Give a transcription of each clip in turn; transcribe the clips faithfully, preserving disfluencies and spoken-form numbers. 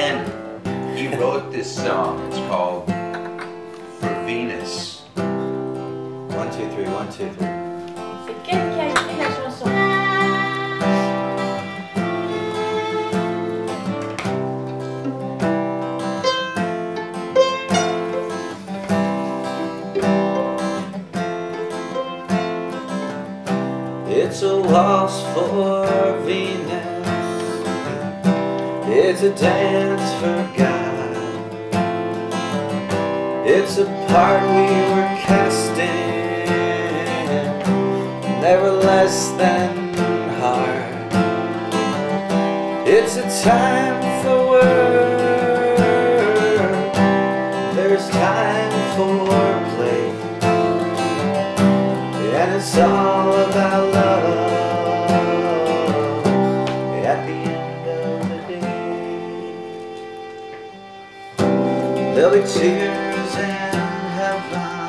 And he wrote this song. It's called For Venus. One, two, three, one, two, three. C'est quel qui a écrit la chanson? It's a waltz for Venus. It's a dance for God. It's a part we were casting, never less than hard. It's a time for work. There's time for play, and it's all about love at the end of the day. There'll be tears in heaven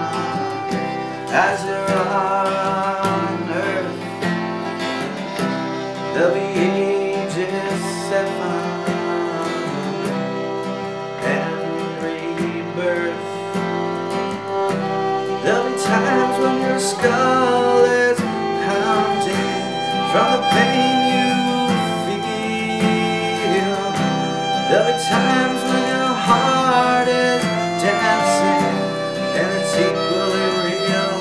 as there are on earth. There'll be ages seven and rebirth. There'll be times when your skull is pounding from the pain you feel. There'll be times when your heart is dancing and it's equally real.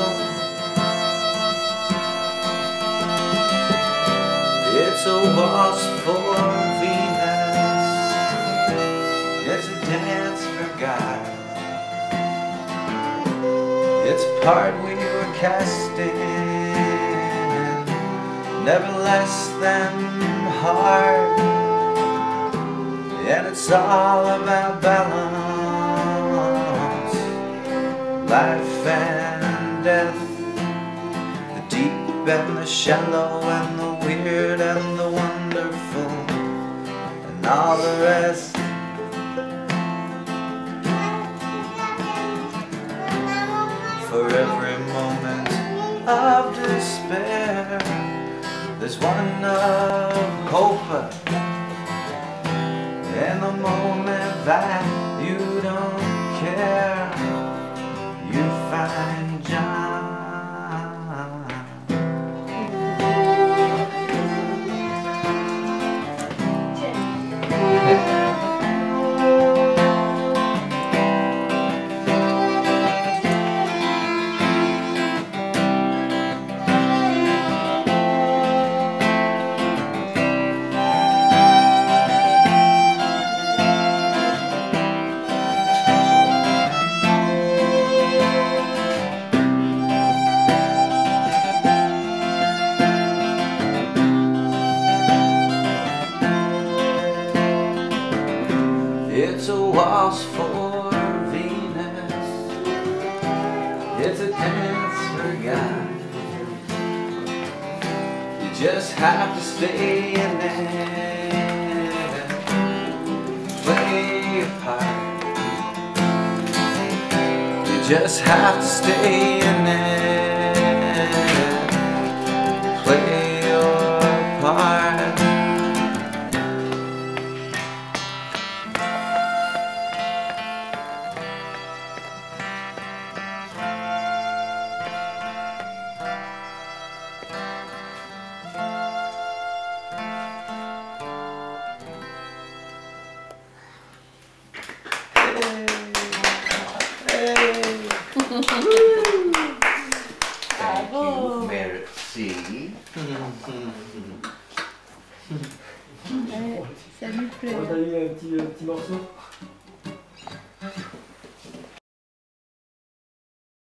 It's a waltz for Venus. It's a dance for God. It's a part we were casting, never less than hard. And it's all about balance, life and death, the deep and the shallow and the weird and the wonderful, and all the rest. For every moment of despair, there's one of hope. And the moment that you don't care, you find John. It's a waltz for Venus. It's a dance for God. You just have to stay in there, play your part. You just have to stay in there, play your part. Thank you, merci. Allez, salut, Fleur. On a eu un petit, un petit morceau.